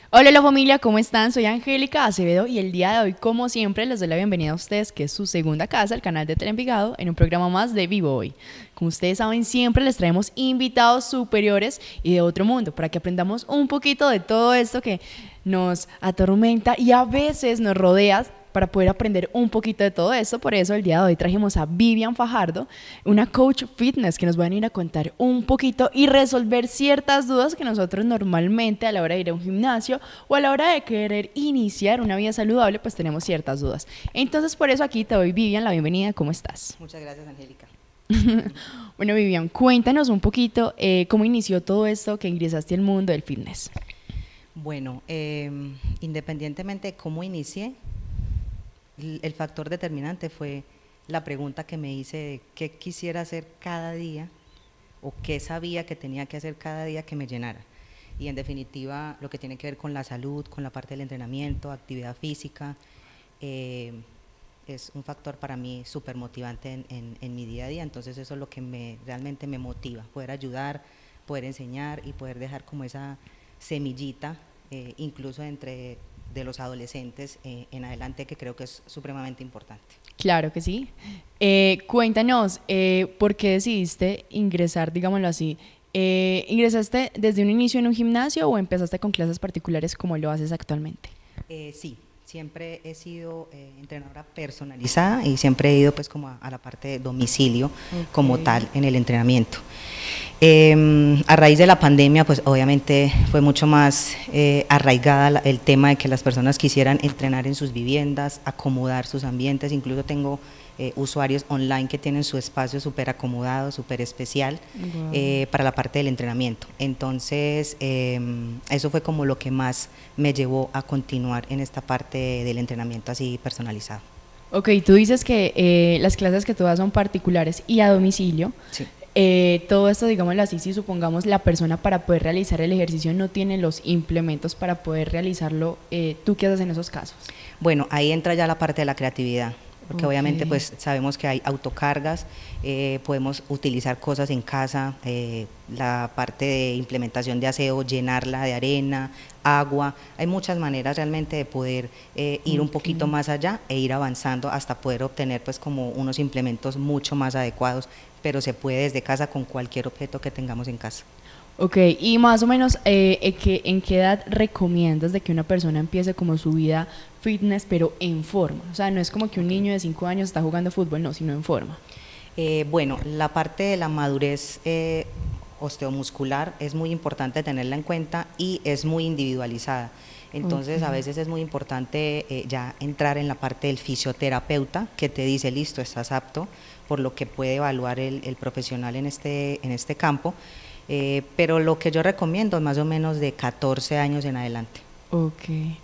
Hola la familia, ¿cómo están? Soy Angélica Acevedo y el día de hoy, como siempre, les doy la bienvenida a ustedes, que es su segunda casa, el canal de Teleenvigado, en un programa más de Vivo Hoy. Como ustedes saben, siempre les traemos invitados superiores y de otro mundo para que aprendamos un poquito de todo esto que nos atormenta y a veces nos rodea, para poder aprender un poquito de todo esto. Por eso el día de hoy trajimos a Vivian Fajardo, una coach fitness que nos va a venir a contar un poquito y resolver ciertas dudas que nosotros normalmente a la hora de ir a un gimnasio o a la hora de querer iniciar una vida saludable, pues tenemos ciertas dudas. Entonces por eso aquí te doy, Vivian, la bienvenida. ¿Cómo estás? Muchas gracias, Angélica. Bueno, Vivian, cuéntanos un poquito cómo inició todo esto que ingresaste al mundo del fitness. Bueno, independientemente de cómo inicié, el factor determinante fue la pregunta que me hice de qué quisiera hacer cada día o qué sabía que tenía que hacer cada día que me llenara. Y en definitiva, lo que tiene que ver con la salud, con la parte del entrenamiento, actividad física, es un factor para mí súper motivante en mi día a día. Entonces eso es lo que realmente me motiva, poder ayudar, poder enseñar y poder dejar como esa semillita, incluso entre de los adolescentes en adelante, que creo que es supremamente importante. Claro que sí. Cuéntanos, ¿por qué decidiste ingresar, digámoslo así? ¿Ingresaste desde un inicio en un gimnasio o empezaste con clases particulares como lo haces actualmente? Sí, siempre he sido entrenadora personalizada y siempre he ido pues como a la parte de domicilio como tal en el entrenamiento. A raíz de la pandemia, pues obviamente fue mucho más arraigada el tema de que las personas quisieran entrenar en sus viviendas, acomodar sus ambientes. Incluso tengo usuarios online que tienen su espacio súper acomodado, súper especial para la parte del entrenamiento. Entonces, eso fue como lo que más me llevó a continuar en esta parte del entrenamiento así personalizado. Ok, tú dices que las clases que tú das son particulares y a domicilio. Sí. Todo esto, digámoslo así, si supongamos la persona para poder realizar el ejercicio no tiene los implementos para poder realizarlo, ¿tú qué haces en esos casos? Bueno, ahí entra ya la parte de la creatividad, porque obviamente pues sabemos que hay autocargas, podemos utilizar cosas en casa, la parte de implementación de aseo, llenarla de arena, agua, hay muchas maneras realmente de poder ir un poquito más allá e ir avanzando hasta poder obtener pues como unos implementos mucho más adecuados, pero se puede desde casa con cualquier objeto que tengamos en casa. Ok, y más o menos, ¿en qué edad recomiendas de que una persona empiece como su vida fitness, pero en forma? O sea, no es como que un niño de 5 años está jugando fútbol, no, sino en forma. Bueno, la parte de la madurez osteomuscular es muy importante tenerla en cuenta y es muy individualizada. Entonces a veces es muy importante ya entrar en la parte del fisioterapeuta que te dice, listo, estás apto, por lo que puede evaluar el profesional en este campo, pero lo que yo recomiendo es más o menos de 14 años en adelante. Ok.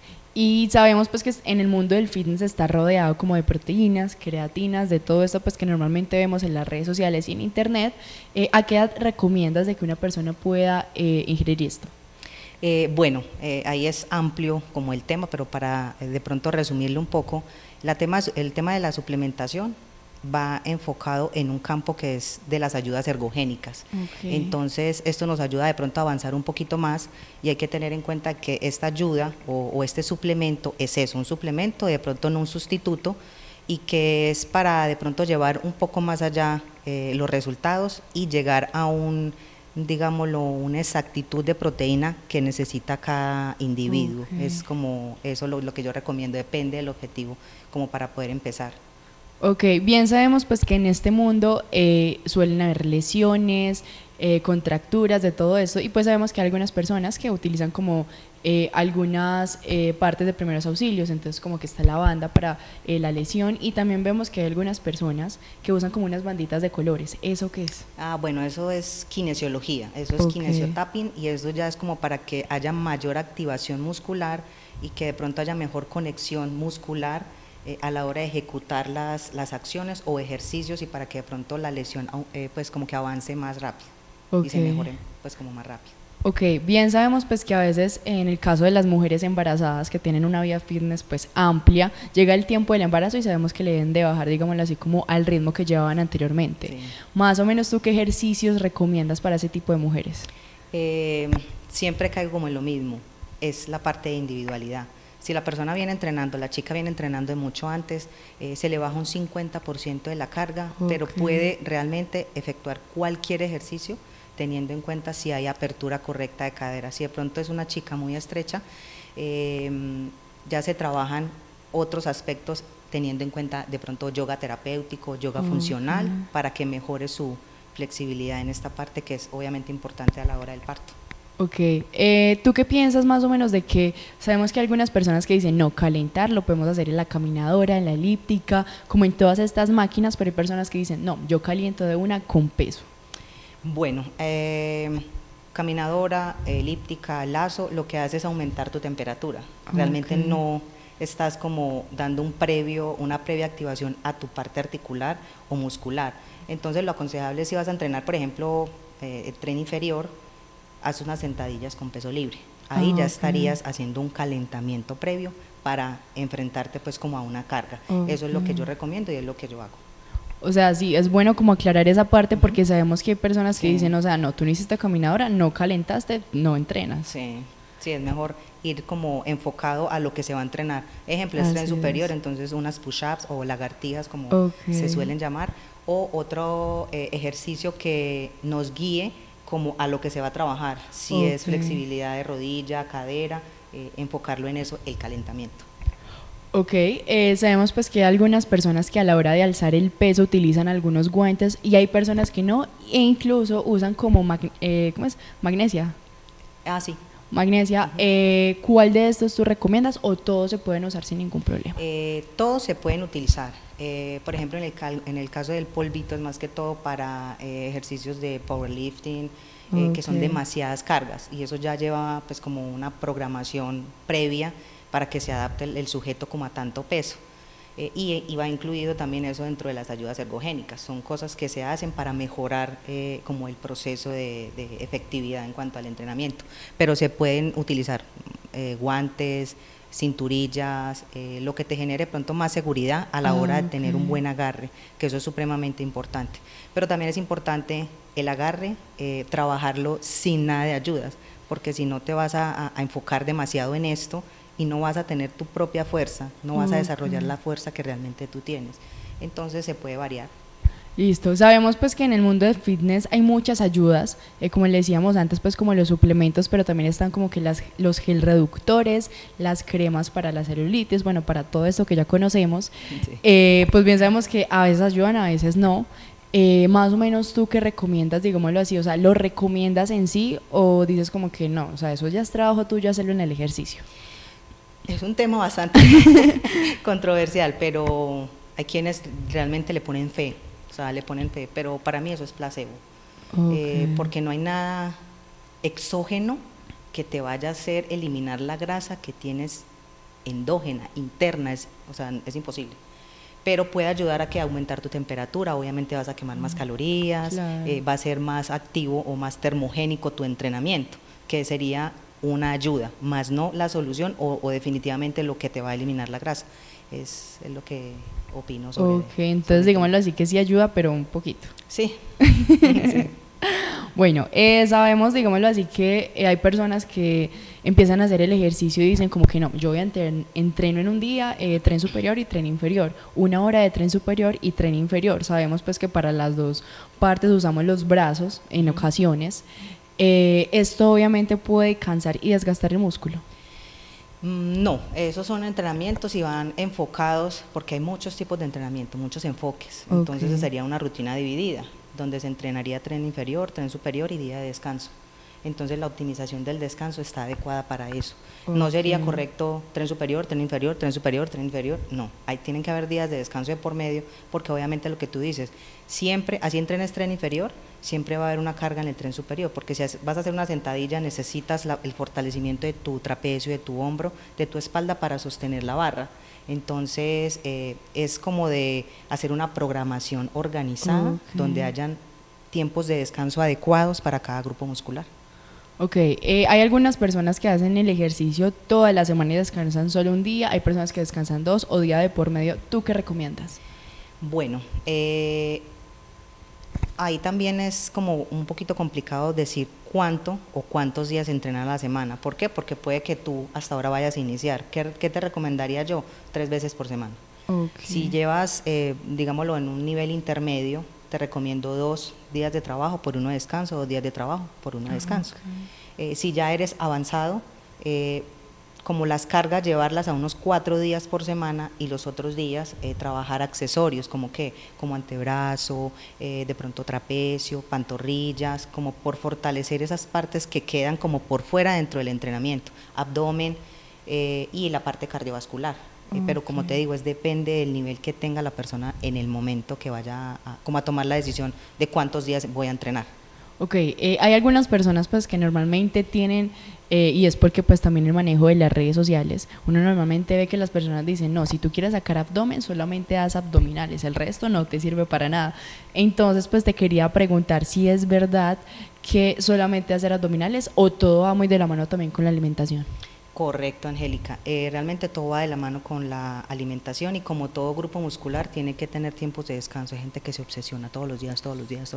Y sabemos pues que en el mundo del fitness está rodeado como de proteínas, creatinas, de todo esto pues que normalmente vemos en las redes sociales y en internet. ¿A qué edad recomiendas de que una persona pueda ingerir esto? Bueno, ahí es amplio como el tema, pero para de pronto resumirlo un poco, el tema de la suplementación va enfocado en un campo que es de las ayudas ergogénicas. Entonces esto nos ayuda de pronto a avanzar un poquito más y hay que tener en cuenta que esta ayuda o este suplemento es eso, un suplemento, de pronto no un sustituto, y que es para de pronto llevar un poco más allá los resultados y llegar a digámoslo, una exactitud de proteína que necesita cada individuo. Es como eso lo que yo recomiendo, depende del objetivo como para poder empezar. Ok, bien sabemos pues que en este mundo suelen haber lesiones, contracturas, de todo eso, y pues sabemos que hay algunas personas que utilizan como algunas partes de primeros auxilios, entonces como que está la banda para la lesión, y también vemos que hay algunas personas que usan como unas banditas de colores. ¿Eso qué es? Bueno, eso es kinesiología, eso es kinesiotapping, y eso ya es como para que haya mayor activación muscular y que de pronto haya mejor conexión muscular a la hora de ejecutar las acciones o ejercicios, y para que de pronto la lesión pues como que avance más rápido y se mejore pues como más rápido. Ok, bien sabemos pues que a veces en el caso de las mujeres embarazadas que tienen una vida fitness pues amplia, llega el tiempo del embarazo y sabemos que le deben de bajar, digámoslo así, como al ritmo que llevaban anteriormente. Sí. Más o menos, ¿tú qué ejercicios recomiendas para ese tipo de mujeres? Siempre caigo como en lo mismo. es la parte de individualidad. Si la persona viene entrenando, la chica viene entrenando de mucho antes, se le baja un 50% de la carga, pero puede realmente efectuar cualquier ejercicio teniendo en cuenta si hay apertura correcta de cadera. Si de pronto es una chica muy estrecha, ya se trabajan otros aspectos teniendo en cuenta de pronto yoga terapéutico, yoga funcional, para que mejore su flexibilidad en esta parte que es obviamente importante a la hora del parto. Ok, ¿tú qué piensas más o menos de que sabemos que hay algunas personas que dicen no, calentar lo podemos hacer en la caminadora, en la elíptica, como en todas estas máquinas, pero hay personas que dicen no, yo caliento de una con peso? Bueno, caminadora, elíptica, lazo, lo que hace es aumentar tu temperatura. Realmente no estás como dando una previa activación a tu parte articular o muscular. Entonces lo aconsejable es si vas a entrenar, por ejemplo, el tren inferior, haz unas sentadillas con peso libre. Ahí ya estarías haciendo un calentamiento previo para enfrentarte pues como a una carga. Eso es lo que yo recomiendo y es lo que yo hago. O sea, sí, es bueno como aclarar esa parte porque sabemos que hay personas que dicen, o sea, no, tú no hiciste caminadora, no calentaste, no entrenas. Sí, sí, es mejor ir como enfocado a lo que se va a entrenar. Ejemplo, es tren superior, entonces unas push-ups o lagartijas como se suelen llamar, o otro ejercicio que nos guíe como a lo que se va a trabajar, si es flexibilidad de rodilla, cadera, enfocarlo en eso, el calentamiento. Ok, sabemos pues que hay algunas personas que a la hora de alzar el peso utilizan algunos guantes y hay personas que no, e incluso usan como magnesia. Ah, sí. Magnesia, ¿cuál de estos tú recomiendas o todos se pueden usar sin ningún problema? Todos se pueden utilizar. Por ejemplo, en el caso del polvito es más que todo para ejercicios de powerlifting, que son demasiadas cargas y eso ya lleva pues como una programación previa para que se adapte el sujeto como a tanto peso. Y va incluido también eso dentro de las ayudas ergogénicas, son cosas que se hacen para mejorar como el proceso de efectividad en cuanto al entrenamiento, pero se pueden utilizar guantes, cinturillas, lo que te genere pronto más seguridad a la hora de tener un buen agarre, que eso es supremamente importante, pero también es importante el agarre, trabajarlo sin nada de ayudas, porque si no te vas a enfocar demasiado en esto, y no vas a tener tu propia fuerza, no vas a desarrollar la fuerza que realmente tú tienes. Entonces se puede variar. Listo, sabemos pues que en el mundo del fitness hay muchas ayudas, como le decíamos antes, pues como los suplementos, pero también están como que los gel reductores, las cremas para la celulitis, bueno, para todo esto que ya conocemos. Pues bien sabemos que a veces ayudan, a veces no. Más o menos tú qué recomiendas, digámoslo así, o sea, ¿lo recomiendas en sí o dices como que no, o sea, eso ya es trabajo tuyo hacerlo en el ejercicio? Es un tema bastante controversial, pero hay quienes realmente le ponen fe, o sea, le ponen fe, pero para mí eso es placebo, porque no hay nada exógeno que te vaya a hacer eliminar la grasa que tienes endógena, interna, o sea, es imposible. Pero puede ayudar a que aumentar tu temperatura, obviamente vas a quemar más calorías, va a ser más activo o más termogénico tu entrenamiento, que sería una ayuda, más no la solución o definitivamente lo que te va a eliminar la grasa. Es lo que opino sobre. Entonces digámoslo así que sí ayuda, pero un poquito. Sí. Bueno, sabemos, digámoslo así, que hay personas que empiezan a hacer el ejercicio y dicen como que no, yo voy a entreno en un día tren superior y tren inferior, 1 hora de tren superior y tren inferior. Sabemos pues que para las dos partes usamos los brazos en ocasiones. Esto obviamente puede cansar y desgastar el músculo. No, esos son entrenamientos y van enfocados, porque hay muchos tipos de entrenamiento, muchos enfoques, entonces sería una rutina dividida, donde se entrenaría tren inferior, tren superior y día de descanso. Entonces la optimización del descanso está adecuada para eso. No sería correcto tren superior, tren inferior, tren superior, tren inferior, no. Ahí tienen que haber días de descanso de por medio, porque obviamente lo que tú dices, siempre, así entrenes tren inferior, siempre va a haber una carga en el tren superior, porque si vas a hacer una sentadilla necesitas el fortalecimiento de tu trapecio, de tu hombro, de tu espalda para sostener la barra. Entonces es como de hacer una programación organizada, donde hayan tiempos de descanso adecuados para cada grupo muscular. Hay algunas personas que hacen el ejercicio toda la semana y descansan solo un día, hay personas que descansan 2 o día de por medio. ¿Tú qué recomiendas? Bueno, ahí también es como un poquito complicado decir cuánto o cuántos días entrenar a la semana. ¿Por qué? Porque puede que tú hasta ahora vayas a iniciar. ¿Qué te recomendaría yo? 3 veces por semana. Okay. Si llevas, digámoslo, en un nivel intermedio, te recomiendo 2 días de trabajo por 1 descanso, 2 días de trabajo por 1 descanso. Okay. Si ya eres avanzado, como las cargas, llevarlas a unos 4 días por semana y los otros días trabajar accesorios, como antebrazo, de pronto trapecio, pantorrillas, como por fortalecer esas partes que quedan como por fuera dentro del entrenamiento, abdomen y la parte cardiovascular. Pero como te digo, depende del nivel que tenga la persona en el momento que vaya a tomar la decisión de cuántos días voy a entrenar. Ok, hay algunas personas pues que normalmente tienen, y es porque pues también el manejo de las redes sociales, uno normalmente ve que las personas dicen, no, si tú quieres sacar abdomen, solamente haz abdominales, el resto no te sirve para nada. Entonces pues te quería preguntar si es verdad que solamente hacer abdominales o todo va muy de la mano también con la alimentación. Correcto, Angélica. Realmente todo va de la mano con la alimentación y como todo grupo muscular tiene que tener tiempos de descanso. Hay gente que se obsesiona todos los días.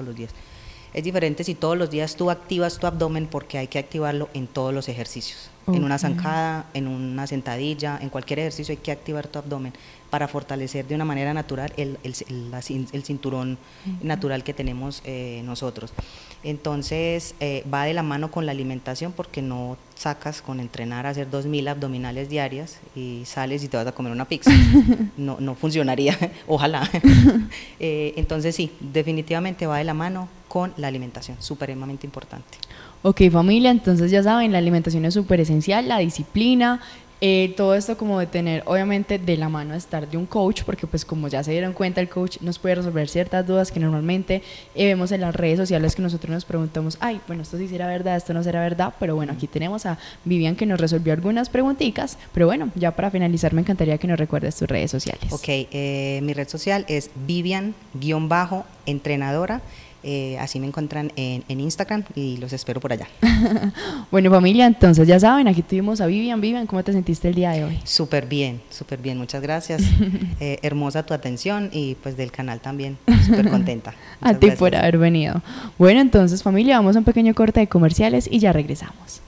Es diferente si todos los días tú activas tu abdomen porque hay que activarlo en todos los ejercicios. Okay. En una zancada, en una sentadilla, en cualquier ejercicio hay que activar tu abdomen para fortalecer de una manera natural el cinturón natural que tenemos nosotros. Entonces va de la mano con la alimentación porque no sacas con entrenar a hacer 2000 abdominales diarias y sales y te vas a comer una pizza. No funcionaría, ojalá. Entonces sí, definitivamente va de la mano con la alimentación, supremamente importante. Ok, familia, entonces ya saben, la alimentación es súper esencial, la disciplina, todo esto como de tener obviamente de la mano estar de un coach, porque pues como ya se dieron cuenta, el coach nos puede resolver ciertas dudas que normalmente vemos en las redes sociales, que nosotros nos preguntamos, ay, bueno, esto sí será verdad, esto no será verdad, pero bueno, aquí tenemos a Vivian que nos resolvió algunas preguntitas, pero bueno, ya para finalizar me encantaría que nos recuerdes tus redes sociales. Ok, mi red social es Vivian_entrenadora. Así me encuentran en Instagram y los espero por allá. Bueno, familia, entonces ya saben, aquí tuvimos a Vivian. Vivian, ¿cómo te sentiste el día de hoy? Súper bien, muchas gracias. Hermosa tu atención y pues del canal también, súper contenta. A ti por haber venido. Bueno, entonces familia, vamos a un pequeño corte de comerciales y ya regresamos.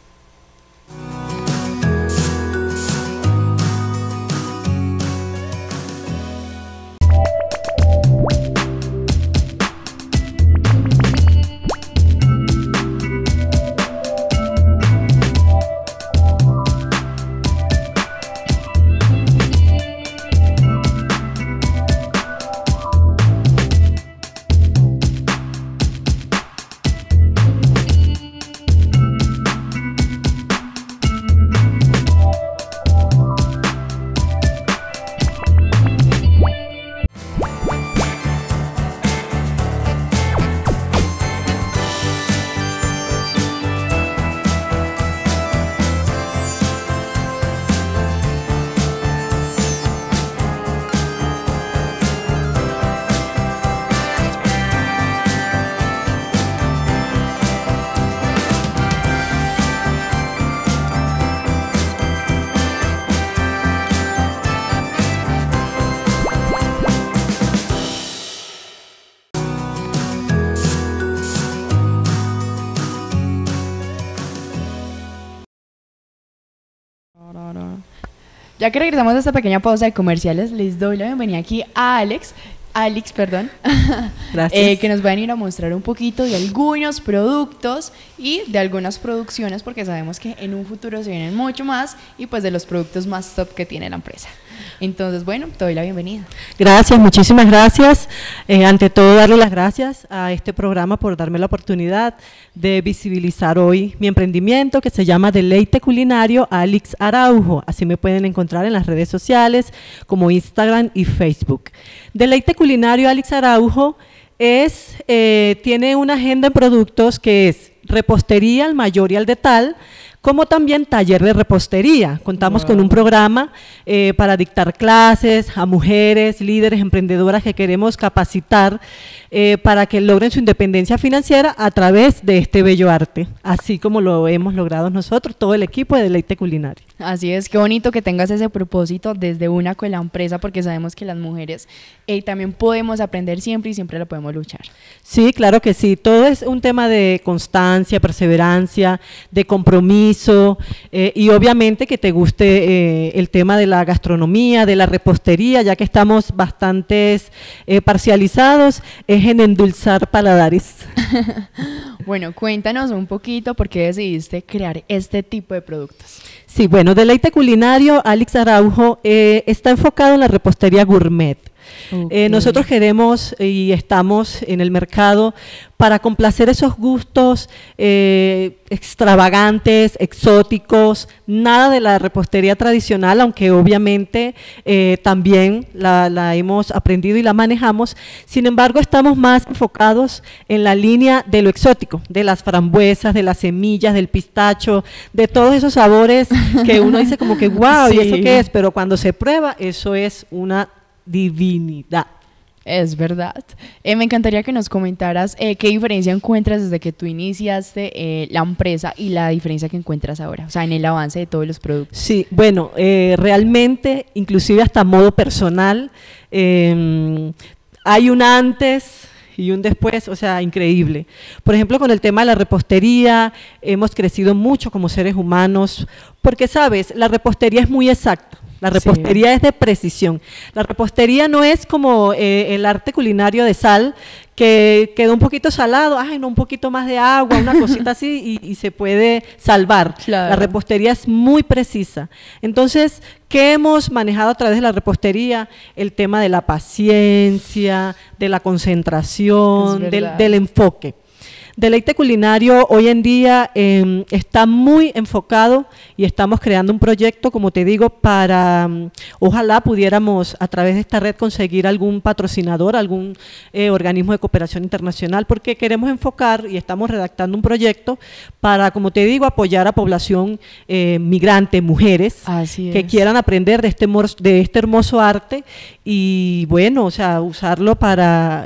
Ya que regresamos a esta pequeña pausa de comerciales, les doy la bienvenida aquí a Alex, Gracias. que nos va a venir a mostrar un poquito de algunos productos y de algunas producciones, porque sabemos que en un futuro se vienen mucho más y pues de los productos más top que tiene la empresa. Entonces, bueno, te doy la bienvenida. Gracias, muchísimas gracias. Ante todo, darle las gracias a este programa por darme la oportunidad de visibilizar hoy mi emprendimiento que se llama Deleite Culinario Alix Araujo. Así me pueden encontrar en las redes sociales como Instagram y Facebook. Deleite Culinario Alix Araujo tiene una agenda en productos que es repostería al mayor y al detal, como también taller de repostería. Contamos con un programa para dictar clases a mujeres, líderes, emprendedoras que queremos capacitar para que logren su independencia financiera a través de este bello arte, así como lo hemos logrado nosotros, todo el equipo de Deleite Culinario. Así es, qué bonito que tengas ese propósito desde una con la empresa, porque sabemos que las mujeres también podemos aprender siempre y siempre lo podemos luchar. Sí, claro que sí, todo es un tema de constancia, perseverancia, de compromiso y obviamente que te guste el tema de la gastronomía, de la repostería, ya que estamos bastantes parcializados, es en endulzar paladares. Bueno, cuéntanos un poquito por qué decidiste crear este tipo de productos. Sí, bueno, Deleite Culinario, Alix Araujo, está enfocado en la repostería gourmet. Okay. Nosotros queremos y estamos en el mercado para complacer esos gustos extravagantes, exóticos, nada de la repostería tradicional, aunque obviamente también la hemos aprendido y la manejamos. Sin embargo, estamos más enfocados en la línea de lo exótico, de las frambuesas, de las semillas, del pistacho, de todos esos sabores que uno dice como que wow, sí. ¿Y eso qué es? Pero cuando se prueba, eso es una divinidad. Es verdad. Me encantaría que nos comentaras qué diferencia encuentras desde que tú iniciaste la empresa y la diferencia que encuentras ahora, o sea, en el avance de todos los productos. Sí, bueno, realmente, inclusive hasta modo personal, hay un antes y un después, o sea, increíble. Por ejemplo, con el tema de la repostería, hemos crecido mucho como seres humanos, porque, ¿sabes? La repostería es muy exacta. La repostería es de precisión. La repostería no es como el arte culinario de sal, que quedó un poquito salado, ay, no, un poquito más de agua, una cosita así y se puede salvar. Claro. La repostería es muy precisa. Entonces, ¿qué hemos manejado a través de la repostería? El tema de la paciencia, de la concentración, del enfoque. Deleite Culinario hoy en día está muy enfocado y estamos creando un proyecto, como te digo, para ojalá pudiéramos a través de esta red conseguir algún patrocinador, algún organismo de cooperación internacional, porque queremos enfocar y estamos redactando un proyecto para, como te digo, apoyar a población migrante, mujeres que quieran aprender de este hermoso arte y bueno, o sea, usarlo para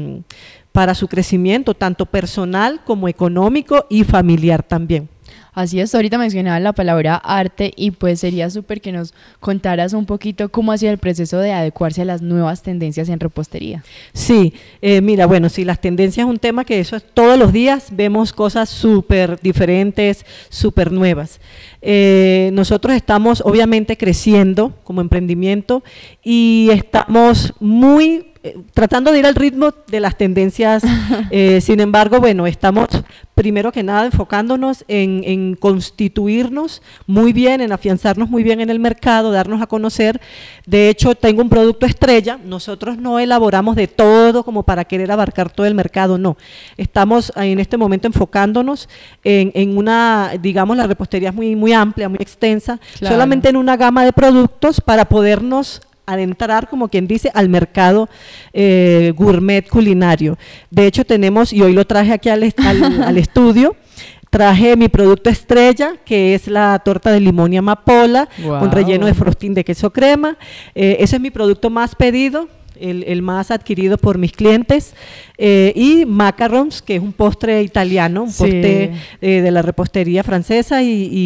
su crecimiento, tanto personal como económico y familiar también. Así es, ahorita mencionaba la palabra arte y pues sería súper que nos contaras un poquito cómo ha sido el proceso de adecuarse a las nuevas tendencias en repostería. Sí, mira, bueno, sí, las tendencias es un tema que eso es, todos los días vemos cosas súper diferentes, súper nuevas. Nosotros estamos obviamente creciendo como emprendimiento y estamos muy tratando de ir al ritmo de las tendencias, sin embargo, bueno, estamos primero que nada enfocándonos en constituirnos muy bien, en afianzarnos muy bien en el mercado, darnos a conocer. De hecho, tengo un producto estrella, nosotros no elaboramos de todo como para querer abarcar todo el mercado, no. Estamos en este momento enfocándonos en una, digamos, la repostería es muy amplia, muy extensa, claro. Solamente en una gama de productos para podernos adentrar, como quien dice, al mercado gourmet culinario. De hecho tenemos, y hoy lo traje aquí al estudio, traje mi producto estrella, que es la torta de limón y amapola, con relleno de frosting de queso crema. Ese es mi producto más pedido, el más adquirido por mis clientes, y macarons, que es un postre italiano, un postre de la repostería francesa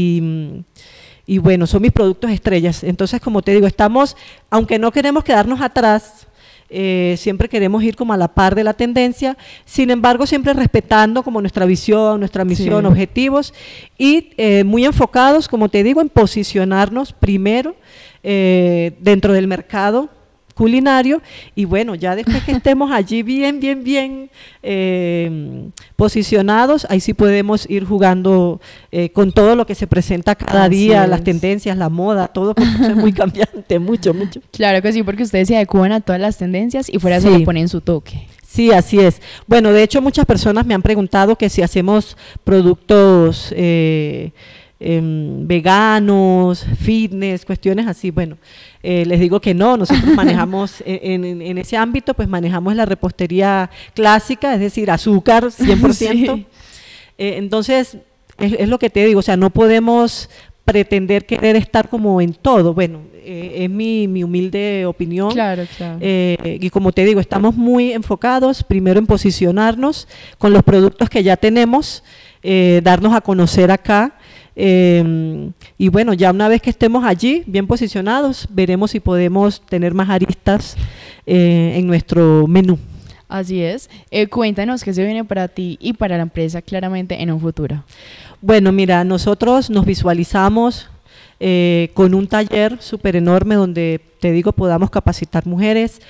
y bueno, son mis productos estrellas. Entonces, como te digo, estamos, aunque no queremos quedarnos atrás, siempre queremos ir como a la par de la tendencia, sin embargo, siempre respetando como nuestra visión, nuestra misión, objetivos, y muy enfocados, como te digo, en posicionarnos primero dentro del mercado culinario y bueno, ya después que estemos allí bien posicionados, ahí sí podemos ir jugando con todo lo que se presenta cada día, las tendencias, la moda, todo, porque eso es muy cambiante, mucho. Claro que sí, porque ustedes se adecuan a todas las tendencias y fuera de eso le ponen su toque. Sí, así es. Bueno, de hecho muchas personas me han preguntado que si hacemos productos veganos, fitness, cuestiones así. Bueno, les digo que no, nosotros manejamos en ese ámbito, pues manejamos la repostería clásica, es decir, azúcar 100%. Sí. Entonces, es lo que te digo, o sea, no podemos pretender querer estar como en todo. Bueno, es mi humilde opinión. Claro, claro. Y como te digo, estamos muy enfocados primero en posicionarnos con los productos que ya tenemos, darnos a conocer acá. Y bueno, ya una vez que estemos allí, bien posicionados, veremos si podemos tener más aristas en nuestro menú. Así es. Cuéntanos qué se viene para ti y para la empresa claramente en un futuro. Bueno, mira, nosotros nos visualizamos con un taller súper enorme donde, te digo, podamos capacitar mujeres.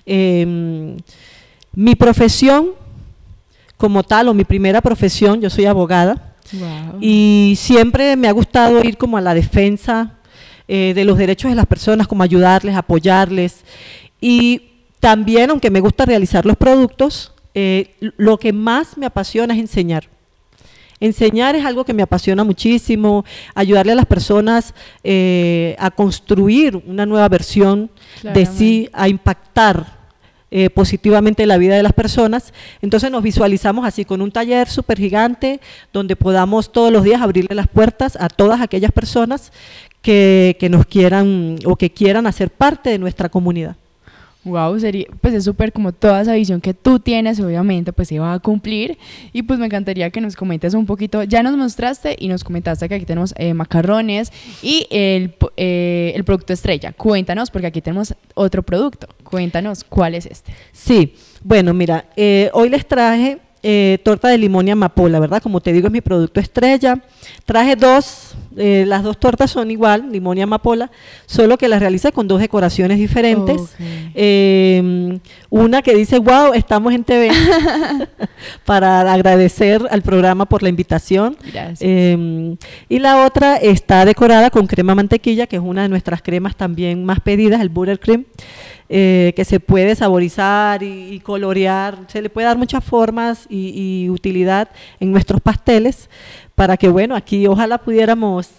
Mi profesión como tal, o mi primera profesión, yo soy abogada. Wow. Y siempre me ha gustado ir como a la defensa de los derechos de las personas, como ayudarles, apoyarles. Y también, aunque me gusta realizar los productos, lo que más me apasiona es enseñar. Enseñar es algo que me apasiona muchísimo, ayudarle a las personas a construir una nueva versión de sí, a impactar positivamente la vida de las personas. Entonces nos visualizamos así, con un taller súper gigante donde podamos todos los días abrirle las puertas a todas aquellas personas que nos quieran o que quieran hacer parte de nuestra comunidad. Wow, sería, pues es súper como toda esa visión que tú tienes, obviamente, pues se va a cumplir. Y pues me encantaría que nos comentes un poquito. Ya nos mostraste y nos comentaste que aquí tenemos macarrones y el producto estrella. Cuéntanos, porque aquí tenemos otro producto. Cuéntanos, ¿cuál es este? Sí, bueno, mira, hoy les traje torta de limón y amapola, ¿verdad? Como te digo, es mi producto estrella. Traje dos, las dos tortas son igual, limón y amapola, solo que las realicé con dos decoraciones diferentes. Okay. Una que dice, wow, estamos en TV, para agradecer al programa por la invitación. Gracias. Y la otra está decorada con crema mantequilla, que es una de nuestras cremas también más pedidas, el buttercream. Que se puede saborizar y colorear, se le puede dar muchas formas y utilidad en nuestros pasteles, para que, bueno, aquí ojalá pudiéramos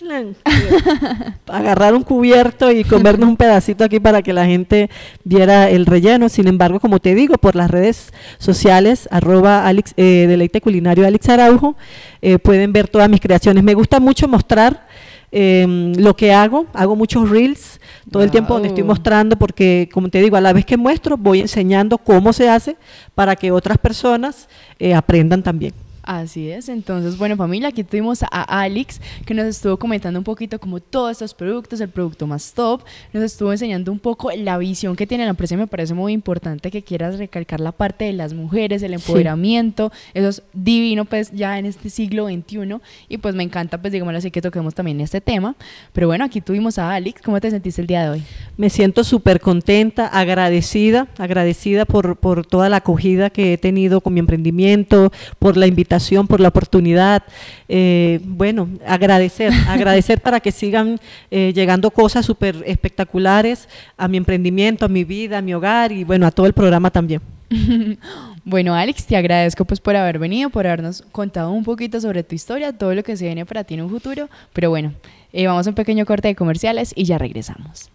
agarrar un cubierto y comernos un pedacito aquí para que la gente viera el relleno. Sin embargo, como te digo, por las redes sociales, @Deleite Culinario Alix Araujo, pueden ver todas mis creaciones. Me gusta mucho mostrar lo que hago muchos reels todo el tiempo donde estoy mostrando, porque como te digo, a la vez que muestro voy enseñando cómo se hace para que otras personas aprendan también. Así es. Entonces, bueno, familia, aquí tuvimos a Alix, que nos estuvo comentando un poquito como todos estos productos, el producto más top, nos estuvo enseñando un poco la visión que tiene la empresa, y me parece muy importante que quieras recalcar la parte de las mujeres, el empoderamiento, sí. Eso es divino, pues, ya en este siglo XXI, y pues me encanta, pues, digamos así, que toquemos también este tema. Pero bueno, aquí tuvimos a Alix. ¿Cómo te sentiste el día de hoy? Me siento súper contenta, agradecida por toda la acogida que he tenido con mi emprendimiento, por la invitación, por la oportunidad. Bueno, agradecer para que sigan llegando cosas súper espectaculares a mi emprendimiento, a mi vida, a mi hogar, y bueno, a todo el programa también. Bueno, Alix, te agradezco pues por haber venido, por habernos contado un poquito sobre tu historia, todo lo que se viene para ti en un futuro. Pero bueno, vamos a un pequeño corte de comerciales y ya regresamos.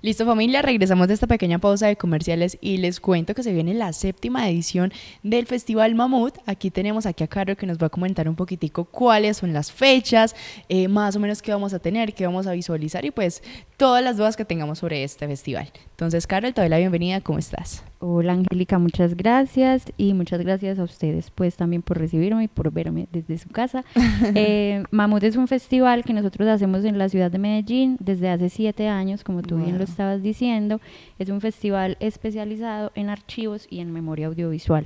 Listo, familia, regresamos de esta pequeña pausa de comerciales y les cuento que se viene la 7ª edición del Festival Mamut. Aquí tenemos a Caro que nos va a comentar un poquitico cuáles son las fechas, más o menos qué vamos a tener, qué vamos a visualizar y pues todas las dudas que tengamos sobre este festival. Entonces, Carol, te doy la bienvenida, ¿cómo estás? Hola, Angélica, muchas gracias y muchas gracias a ustedes pues también por recibirme y por verme desde su casa. Mamut es un festival que nosotros hacemos en la ciudad de Medellín desde hace 7 años, como tú bien lo estabas diciendo. Es un festival especializado en archivos y en memoria audiovisual.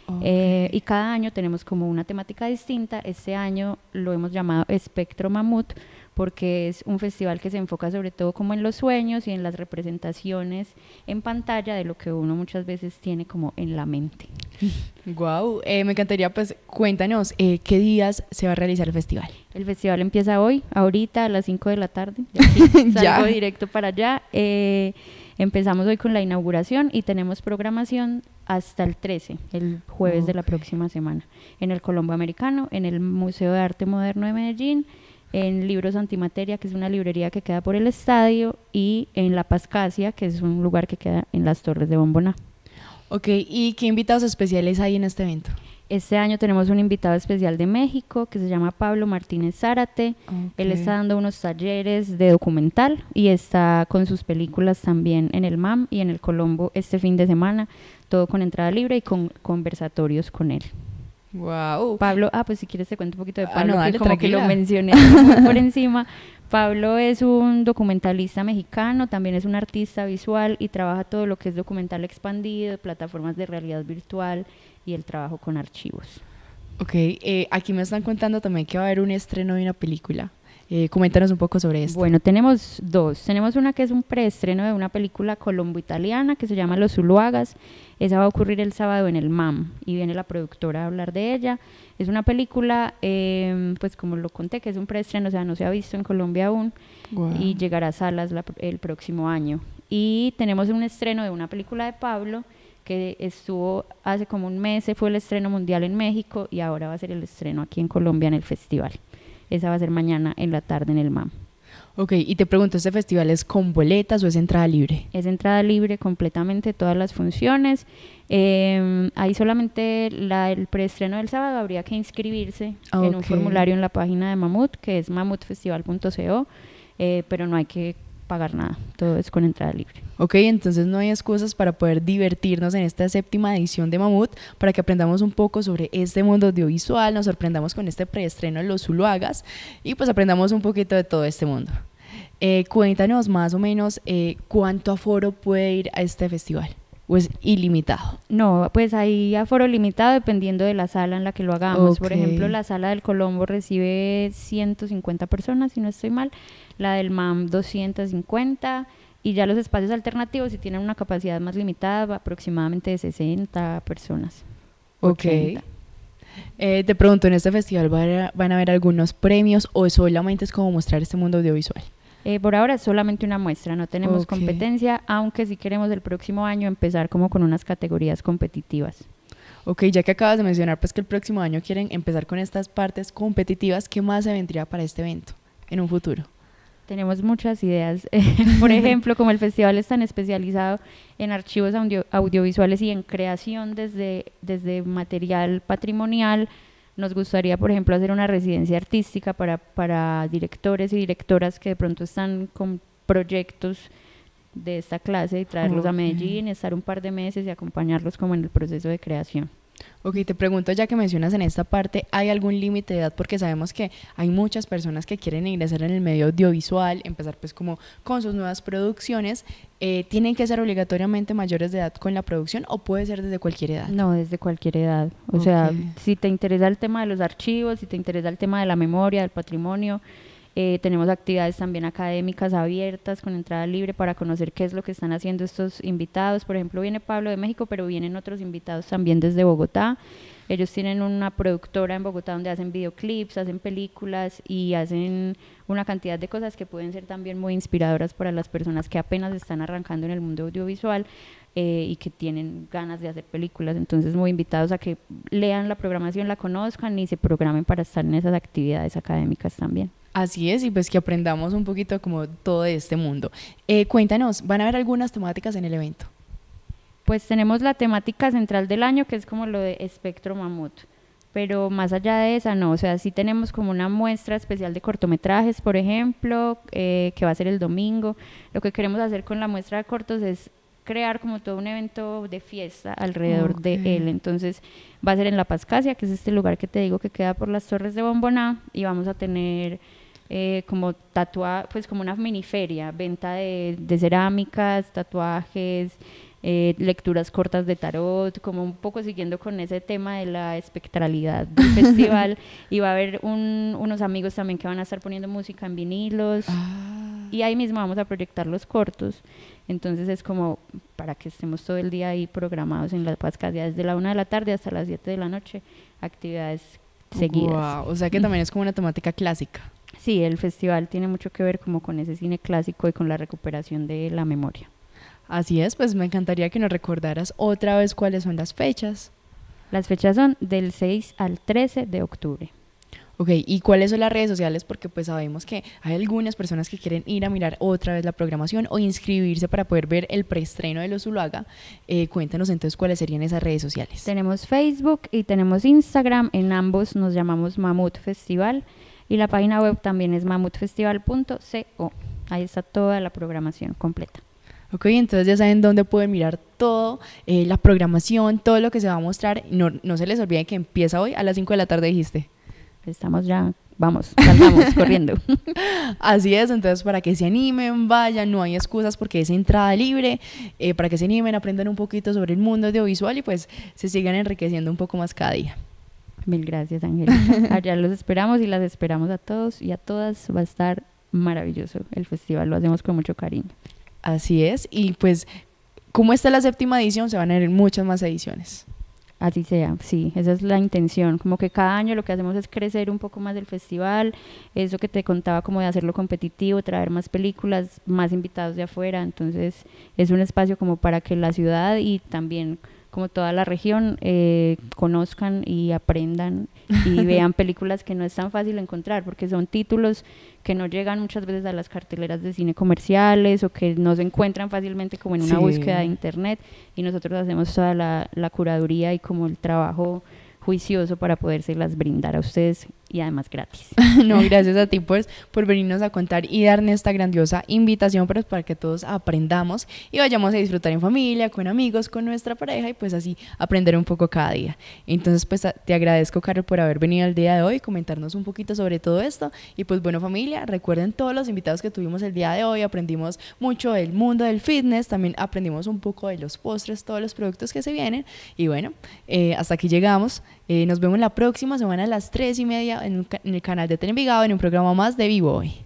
Y cada año tenemos como una temática distinta. Este año lo hemos llamado Espectro Mamut porque es un festival que se enfoca sobre todo como en los sueños y en las representaciones en pantalla de lo que uno muchas veces tiene como en la mente. Wow, me encantaría pues cuéntanos qué días se va a realizar el festival. El festival empieza hoy, ahorita a las 5 de la tarde. De aquí salgo directo para allá. Empezamos hoy con la inauguración y tenemos programación hasta el 13, el jueves de la próxima semana, en el Colombo Americano, en el Museo de Arte Moderno de Medellín, en Libros Antimateria, que es una librería que queda por el estadio, y en La Pascasia, que es un lugar que queda en las Torres de Bomboná. Ok, ¿y qué invitados especiales hay en este evento? Este año tenemos un invitado especial de México que se llama Pablo Martínez Zárate. Él está dando unos talleres de documental y está con sus películas también en el MAM y en el Colombo este fin de semana, todo con entrada libre y con conversatorios con él. Wow. Pablo, pues si quieres te cuento un poquito de Pablo, no, dale, que como tranquila. que lo mencioné muy por encima. Pablo es un documentalista mexicano, también es un artista visual y trabaja todo lo que es documental expandido, plataformas de realidad virtual y el trabajo con archivos. Ok, aquí me están contando también que va a haber un estreno de una película. Coméntanos un poco sobre esto. Bueno, tenemos dos. Tenemos una que es un preestreno de una película colombo-italiana que se llama Los Zuluagas. Esa va a ocurrir el sábado en el MAM y viene la productora a hablar de ella. Es una película, pues como lo conté, que es un preestreno, o sea, no se ha visto en Colombia aún. Wow. Y llegará a salas el próximo año. Y tenemos un estreno de una película de Pablo que estuvo hace como un mes, fue el estreno mundial en México y ahora va a ser el estreno aquí en Colombia en el festival. Esa va a ser mañana en la tarde en el MAM. Ok, y te pregunto, ¿este festival es con boletas o es entrada libre? Es entrada libre completamente, todas las funciones. Ahí solamente el preestreno del sábado habría que inscribirse en un formulario en la página de Mamut, que es mamutfestival.co, pero no hay que pagar nada, todo es con entrada libre. Ok, entonces no hay excusas para poder divertirnos en esta 7ª edición de Mamut, para que aprendamos un poco sobre este mundo audiovisual, nos sorprendamos con este preestreno de Los Zuluagas y pues aprendamos un poquito de todo este mundo. Cuéntanos más o menos cuánto aforo puede ir a este festival, ¿o es ilimitado? No, pues hay aforo limitado dependiendo de la sala en la que lo hagamos. Por ejemplo, la sala del Colombo recibe 150 personas, si no estoy mal, la del MAM 250, y ya los espacios alternativos si tienen una capacidad más limitada, aproximadamente de 60 personas. Ok. Te pregunto, ¿en este festival van a haber algunos premios o solamente es como mostrar este mundo audiovisual? Por ahora es solamente una muestra, no tenemos competencia, aunque sí queremos el próximo año empezar como con unas categorías competitivas. Ok, ya que acabas de mencionar pues que el próximo año quieren empezar con estas partes competitivas, ¿qué más se vendría para este evento en un futuro? Tenemos muchas ideas, por ejemplo, como el festival es tan especializado en archivos audiovisuales y en creación desde material patrimonial, nos gustaría, por ejemplo, hacer una residencia artística para directores y directoras que de pronto están con proyectos de esta clase y traerlos a Medellín, estar un par de meses y acompañarlos como en el proceso de creación. Ok, te pregunto, ya que mencionas en esta parte, ¿hay algún límite de edad? Porque sabemos que hay muchas personas que quieren ingresar en el medio audiovisual, empezar pues como con sus nuevas producciones. ¿Tienen que ser obligatoriamente mayores de edad con la producción o puede ser desde cualquier edad? No, desde cualquier edad. O sea, si te interesa el tema de los archivos, si te interesa el tema de la memoria, del patrimonio, tenemos actividades también académicas abiertas con entrada libre para conocer qué es lo que están haciendo estos invitados. Por ejemplo, viene Pablo de México, pero vienen otros invitados también desde Bogotá. Ellos tienen una productora en Bogotá donde hacen videoclips, hacen películas y hacen una cantidad de cosas que pueden ser también muy inspiradoras para las personas que apenas están arrancando en el mundo audiovisual y que tienen ganas de hacer películas. Entonces, muy invitados a que lean la programación, la conozcan y se programen para estar en esas actividades académicas también. Así es, y pues que aprendamos un poquito como todo de este mundo. Cuéntanos, ¿van a haber algunas temáticas en el evento? Pues tenemos la temática central del año, que es como lo de Espectro Mamut, pero más allá de esa no, o sea, sí tenemos como una muestra especial de cortometrajes, por ejemplo, que va a ser el domingo. Lo que queremos hacer con la muestra de cortos es crear como todo un evento de fiesta alrededor de él. Entonces va a ser en La Pascasia, que es este lugar que te digo que queda por las Torres de Bomboná, y vamos a tener como pues como una mini feria, venta de cerámicas, tatuajes, lecturas cortas de tarot, como un poco siguiendo con ese tema de la espectralidad del festival. Y va a haber unos amigos también que van a estar poniendo música en vinilos, y ahí mismo vamos a proyectar los cortos. Entonces es como para que estemos todo el día ahí programados en La Pascasia, desde la 1 de la tarde hasta las 7 de la noche, actividades seguidas. Wow, o sea que también es como una temática clásica. Sí, el festival tiene mucho que ver como con ese cine clásico y con la recuperación de la memoria. Así es, pues me encantaría que nos recordaras otra vez cuáles son las fechas. Las fechas son del 6 al 13 de octubre. Ok, ¿y cuáles son las redes sociales? Porque pues sabemos que hay algunas personas que quieren ir a mirar otra vez la programación o inscribirse para poder ver el preestreno de Los Zuluaga. Cuéntanos entonces cuáles serían esas redes sociales. Tenemos Facebook y tenemos Instagram, en ambos nos llamamos Mamut Festival, y la página web también es mamutfestival.co. Ahí está toda la programación completa. Ok, entonces ya saben dónde pueden mirar todo, la programación, todo lo que se va a mostrar. No se les olvide que empieza hoy a las 5 de la tarde, dijiste. Estamos ya, vamos, saltamos corriendo. Así es, entonces para que se animen, vayan, no hay excusas porque es entrada libre, para que se animen, aprendan un poquito sobre el mundo audiovisual y pues se sigan enriqueciendo un poco más cada día. Mil gracias, Angélica. Allá los esperamos y las esperamos a todos y a todas. Va a estar maravilloso el festival, lo hacemos con mucho cariño. Así es, y pues como esta es la 7ª edición, se van a ver muchas más ediciones. Así sea, sí, esa es la intención, como que cada año lo que hacemos es crecer un poco más del festival, eso que te contaba como de hacerlo competitivo, traer más películas, más invitados de afuera. Entonces es un espacio como para que la ciudad y también como toda la región conozcan y aprendan y vean películas que no es tan fácil encontrar, porque son títulos que no llegan muchas veces a las carteleras de cine comerciales o que no se encuentran fácilmente como en una búsqueda de internet, y nosotros hacemos toda la curaduría y como el trabajo juicioso para podérselas brindar a ustedes, y además gratis. No, gracias a ti por venirnos a contar y darnos esta grandiosa invitación para que todos aprendamos y vayamos a disfrutar en familia, con amigos, con nuestra pareja, y pues así aprender un poco cada día. Entonces pues te agradezco, Carol, por haber venido el día de hoy, comentarnos un poquito sobre todo esto. Y pues bueno, familia, recuerden todos los invitados que tuvimos el día de hoy, aprendimos mucho del mundo del fitness, también aprendimos un poco de los postres, todos los productos que se vienen, y bueno, hasta aquí llegamos. Nos vemos la próxima semana a las 3:30 en el canal de Tele Envigado en un programa más de Vivo Hoy.